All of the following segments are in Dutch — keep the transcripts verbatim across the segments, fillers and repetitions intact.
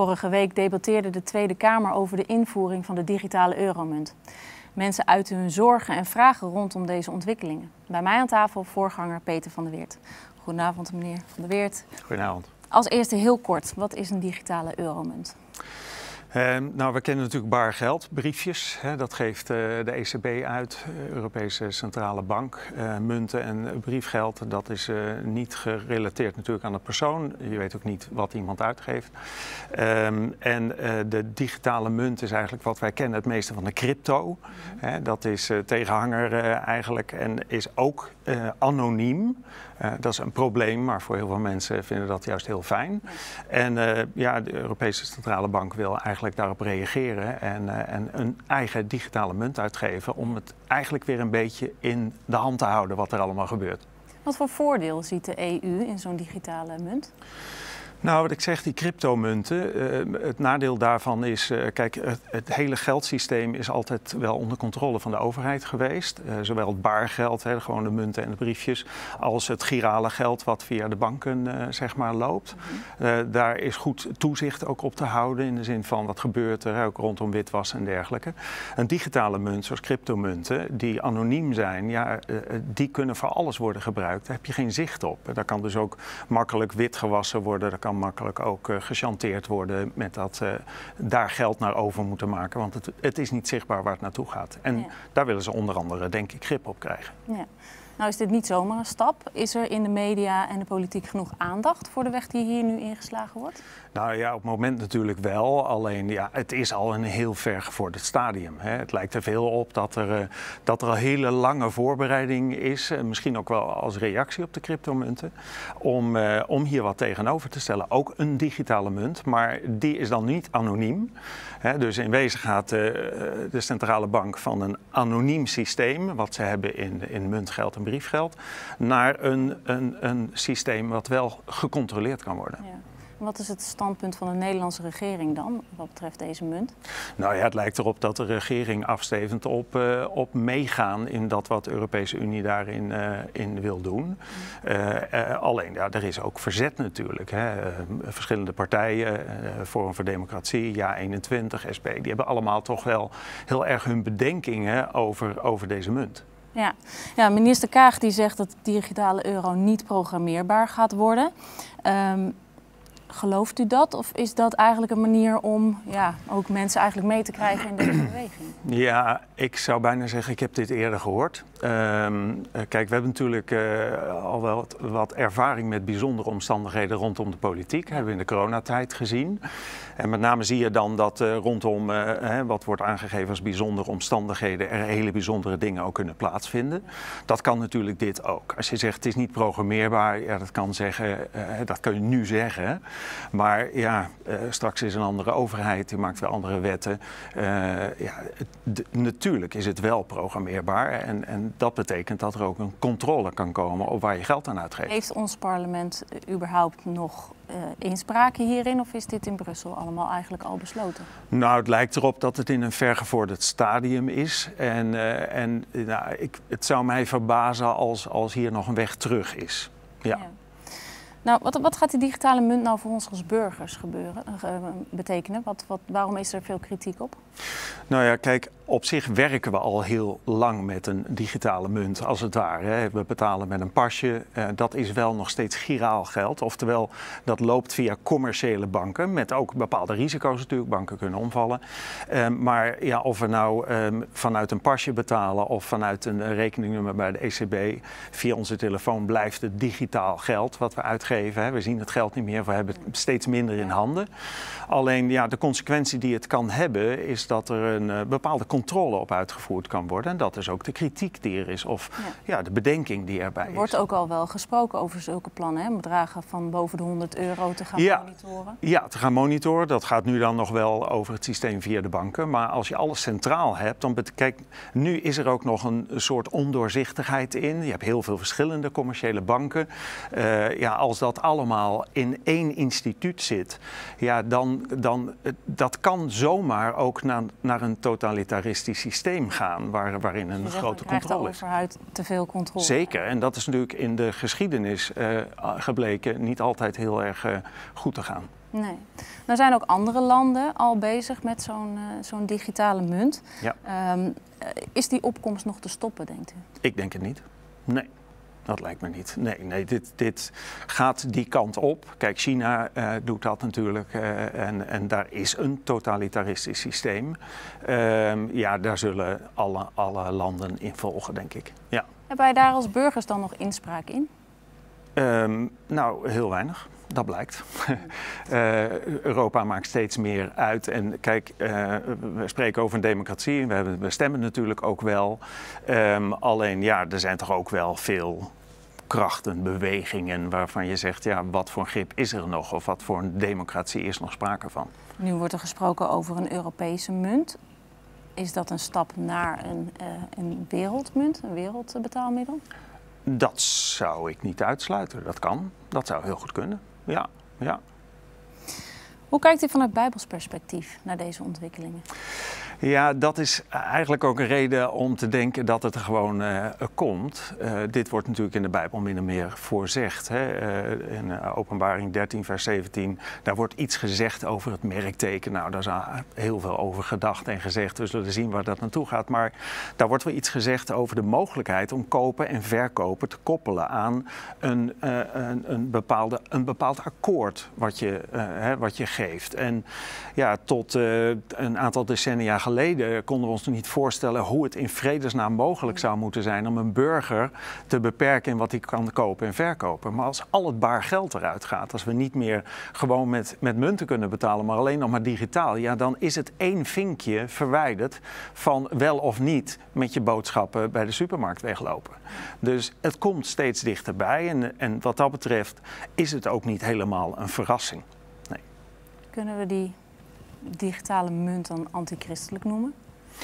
Vorige week debatteerde de Tweede Kamer over de invoering van de digitale euromunt. Mensen uiten hun zorgen en vragen rondom deze ontwikkelingen. Bij mij aan tafel voorganger Peter van der Weert. Goedenavond, meneer Van der Weert. Goedenavond. Als eerste heel kort, wat is een digitale euromunt? Uh, nou, we kennen natuurlijk baar geld, briefjes. Hè, dat geeft uh, de E C B uit, uh, Europese Centrale Bank. Uh, munten en briefgeld, dat is uh, niet gerelateerd natuurlijk aan de persoon. Je weet ook niet wat iemand uitgeeft. Um, en uh, de digitale munt is eigenlijk wat wij kennen het meeste van de crypto. Mm-hmm. Hè, dat is uh, tegenhanger uh, eigenlijk en is ook uh, anoniem. Uh, dat is een probleem, maar voor heel veel mensen vinden dat juist heel fijn. En uh, ja, de Europese Centrale Bank wil eigenlijk daarop reageren en, uh, en een eigen digitale munt uitgeven om het eigenlijk weer een beetje in de hand te houden wat er allemaal gebeurt. Wat voor voordeel ziet de E U in zo'n digitale munt? Nou, wat ik zeg, die cryptomunten, uh, het nadeel daarvan is, uh, kijk, het, het hele geldsysteem is altijd wel onder controle van de overheid geweest. Uh, zowel het baargeld, hè, gewoon de munten en de briefjes, als het girale geld wat via de banken uh, zeg maar loopt. Uh, daar is goed toezicht ook op te houden in de zin van wat gebeurt er, ook rondom witwassen en dergelijke. Een digitale munt, zoals cryptomunten, die anoniem zijn, ja, uh, die kunnen voor alles worden gebruikt. Daar heb je geen zicht op. Daar kan dus ook makkelijk wit gewassen worden, daar kan makkelijk ook uh, gechanteerd worden met dat uh, daar geld naar over moeten maken. Want het, het is niet zichtbaar waar het naartoe gaat. En ja. daar willen ze onder andere, denk ik, grip op krijgen. Ja. Nou is dit niet zomaar een stap. Is er in de media en de politiek genoeg aandacht voor de weg die hier nu ingeslagen wordt? Nou ja, op het moment natuurlijk wel. Alleen ja, het is al een heel ver gevorderd stadium. Hè. Het lijkt er veel op dat er, uh, dat er al hele lange voorbereiding is. Uh, misschien ook wel als reactie op de cryptomunten. Om, uh, om hier wat tegenover te stellen. Ook een digitale munt, maar die is dan niet anoniem. Hè, dus in wezen gaat uh, de centrale bank van een anoniem systeem, wat ze hebben in, in muntgeld en briefgeld, naar een, een, een systeem wat wel gecontroleerd kan worden. Ja. Wat is het standpunt van de Nederlandse regering dan, wat betreft deze munt? Nou ja, het lijkt erop dat de regering afstevend op, uh, op meegaan in dat wat de Europese Unie daarin uh, in wil doen. Mm. Uh, uh, alleen, ja, er is ook verzet natuurlijk. Hè. Uh, verschillende partijen, uh, Forum voor Democratie, Ja eenentwintig, S P, die hebben allemaal toch wel heel erg hun bedenkingen over, over deze munt. Ja. ja, minister Kaag die zegt dat de digitale euro niet programmeerbaar gaat worden. Um, Gelooft u dat? Of is dat eigenlijk een manier om ja, ook mensen eigenlijk mee te krijgen in deze beweging? Ja, ik zou bijna zeggen, ik heb dit eerder gehoord. Um, kijk, we hebben natuurlijk uh, al wel wat, wat ervaring met bijzondere omstandigheden rondom de politiek. Dat hebben we in de coronatijd gezien. En met name zie je dan dat uh, rondom uh, hè, wat wordt aangegeven als bijzondere omstandigheden er hele bijzondere dingen ook kunnen plaatsvinden. Dat kan natuurlijk dit ook. Als je zegt het is niet programmeerbaar, ja, dat kan zeggen, uh, dat kun je nu zeggen. Maar ja, uh, straks is een andere overheid, die maakt weer andere wetten. Uh, ja, het, natuurlijk is het wel programmeerbaar en, en dat betekent dat er ook een controle kan komen op waar je geld aan uitgeeft. Heeft ons parlement überhaupt nog uh, inspraak hierin of is dit in Brussel allemaal eigenlijk al besloten? Nou, het lijkt erop dat het in een vergevorderd stadium is. En, uh, en nou, ik, het zou mij verbazen als, als hier nog een weg terug is. Ja. Ja. Nou, wat, wat gaat die digitale munt nou voor ons als burgers gebeuren, uh, betekenen? Wat, wat, waarom is er veel kritiek op? Nou ja, kijk, op zich werken we al heel lang met een digitale munt, als het ware. Hè. We betalen met een pasje. Uh, dat is wel nog steeds giraal geld. Oftewel, dat loopt via commerciële banken, met ook bepaalde risico's natuurlijk. Banken kunnen omvallen. Uh, maar ja, of we nou um, vanuit een pasje betalen of vanuit een rekeningnummer bij de E C B, via onze telefoon blijft het digitaal geld wat we uitgeven. Hè. We zien het geld niet meer, we hebben het steeds minder in handen. Alleen ja, de consequentie die het kan hebben is dat er een uh, bepaalde controle op uitgevoerd kan worden. En dat is ook de kritiek die er is of ja. Ja, de bedenking die erbij is. Er wordt ook al wel gesproken over zulke plannen, hè? Bedragen van boven de honderd euro te gaan ja. monitoren. Ja, te gaan monitoren. Dat gaat nu dan nog wel over het systeem via de banken. Maar als je alles centraal hebt, dan kijk, nu is er ook nog een soort ondoorzichtigheid in. Je hebt heel veel verschillende commerciële banken. Uh, ja, als dat allemaal in één instituut zit, ja, dan, dan dat kan zomaar ook naar, naar een totalitarisme totalitaristische systeem gaan waar, waarin een dus grote controle is. De overheid te veel controle. Zeker, en dat is natuurlijk in de geschiedenis uh, gebleken niet altijd heel erg uh, goed te gaan. Nee. Nou zijn ook andere landen al bezig met zo'n uh, zo'n digitale munt. Ja. Um, is die opkomst nog te stoppen, denkt u? Ik denk het niet. Nee. Dat lijkt me niet. Nee, nee dit, dit gaat die kant op. Kijk, China uh, doet dat natuurlijk uh, en, en daar is een totalitaristisch systeem. Uh, ja, daar zullen alle, alle landen in volgen, denk ik. Ja. Hebben wij daar als burgers dan nog inspraak in? Um, nou, heel weinig. Dat blijkt. uh, Europa maakt steeds meer uit. En kijk, uh, we spreken over een democratie. We, hebben, we stemmen natuurlijk ook wel. Um, alleen, ja, er zijn toch ook wel veel krachten, bewegingen waarvan je zegt, ja, wat voor een grip is er nog? Of wat voor een democratie is nog sprake van? Nu wordt er gesproken over een Europese munt. Is dat een stap naar een, uh, een wereldmunt, een wereldbetaalmiddel? Dat zou ik niet uitsluiten. Dat kan. Dat zou heel goed kunnen. Ja, ja. Hoe kijkt u vanuit Bijbels perspectief naar deze ontwikkelingen? Ja, dat is eigenlijk ook een reden om te denken dat het er gewoon uh, komt. Uh, dit wordt natuurlijk in de Bijbel min of meer voorzegd. Hè? Uh, in uh, Openbaring dertien, vers zeventien, daar wordt iets gezegd over het merkteken. Nou, daar is heel veel over gedacht en gezegd. We zullen zien waar dat naartoe gaat. Maar daar wordt wel iets gezegd over de mogelijkheid om kopen en verkopen te koppelen aan een, uh, een, een, bepaalde, een bepaald akkoord wat je, uh, hè, wat je geeft. En ja, tot uh, een aantal decennia geleden geleden konden we ons nog niet voorstellen hoe het in vredesnaam mogelijk zou moeten zijn om een burger te beperken in wat hij kan kopen en verkopen. Maar als al het baar geld eruit gaat, als we niet meer gewoon met, met munten kunnen betalen, maar alleen nog maar digitaal, ja, dan is het één vinkje verwijderd van wel of niet met je boodschappen bij de supermarkt weglopen. Dus het komt steeds dichterbij en, en wat dat betreft is het ook niet helemaal een verrassing. Nee. Kunnen we die digitale munt dan antichristelijk noemen?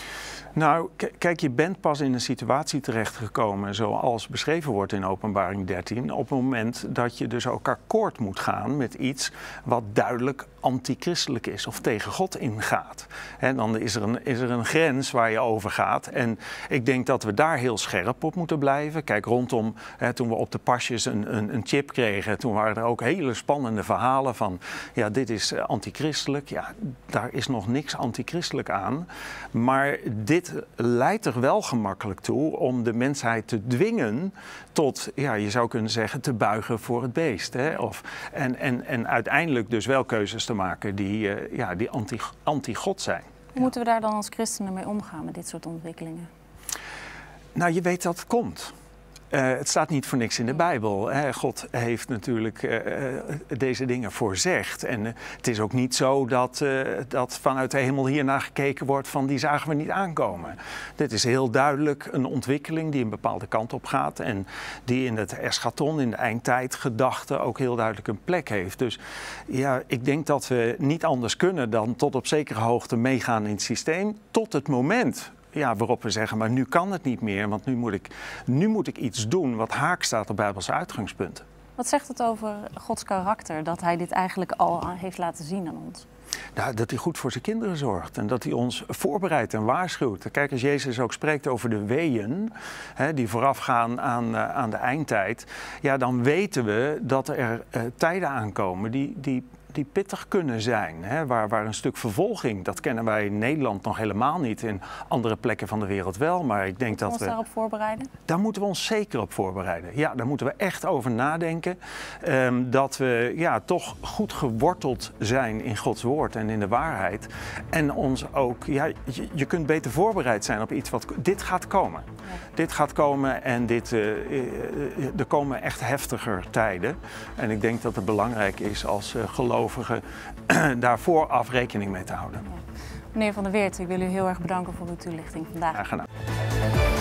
Nou, kijk, je bent pas in een situatie terechtgekomen zoals beschreven wordt in Openbaring dertien, op het moment dat je dus ook akkoord moet gaan met iets wat duidelijk antichristelijk is of tegen God ingaat. En dan is er, een, is er een grens waar je over gaat. En ik denk dat we daar heel scherp op moeten blijven. Kijk, rondom, hè, toen we op de pasjes een, een, een chip kregen, toen waren er ook hele spannende verhalen van, ja, dit is antichristelijk. Ja, daar is nog niks antichristelijk aan. Maar dit leidt er wel gemakkelijk toe om de mensheid te dwingen tot, ja, je zou kunnen zeggen, te buigen voor het beest. Hè? Of, en, en, en uiteindelijk dus wel keuzes te maken die, uh, ja, die anti, anti-God zijn. Hoe moeten we daar dan als christenen mee omgaan met dit soort ontwikkelingen? Nou, je weet dat het komt. Uh, het staat niet voor niks in de Bijbel. Hè. God heeft natuurlijk uh, deze dingen voorzegd. En uh, het is ook niet zo dat, uh, dat vanuit de hemel hiernaar gekeken wordt van die zagen we niet aankomen. Dit is heel duidelijk een ontwikkeling die een bepaalde kant op gaat. En die in het eschaton, in de eindtijd gedachte ook heel duidelijk een plek heeft. Dus ja, ik denk dat we niet anders kunnen dan tot op zekere hoogte meegaan in het systeem. Tot het moment, ja, waarop we zeggen, maar nu kan het niet meer, want nu moet ik, nu moet ik iets doen wat haak staat op Bijbelse uitgangspunten. Wat zegt het over Gods karakter, dat hij dit eigenlijk al heeft laten zien aan ons? Nou, dat hij goed voor zijn kinderen zorgt en dat hij ons voorbereidt en waarschuwt. Kijk, als Jezus ook spreekt over de weeën, hè, die voorafgaan aan, uh, aan de eindtijd, ja, dan weten we dat er uh, tijden aankomen die, die die pittig kunnen zijn, hè, waar, waar een stuk vervolging, dat kennen wij in Nederland nog helemaal niet, in andere plekken van de wereld wel, maar ik denk moeten dat we... ons daarop voorbereiden? Daar moeten we ons zeker op voorbereiden. Ja, daar moeten we echt over nadenken, um, dat we ja, toch goed geworteld zijn in Gods woord en in de waarheid en ons ook, ja, je, je kunt beter voorbereid zijn op iets wat, dit gaat komen. Ja. Dit gaat komen en dit, uh, uh, er komen echt heftiger tijden en ik denk dat het belangrijk is als uh, geloof daar vooraf rekening mee te houden. Ja. Meneer Van der Weert, ik wil u heel erg bedanken voor uw toelichting vandaag. Graag gedaan.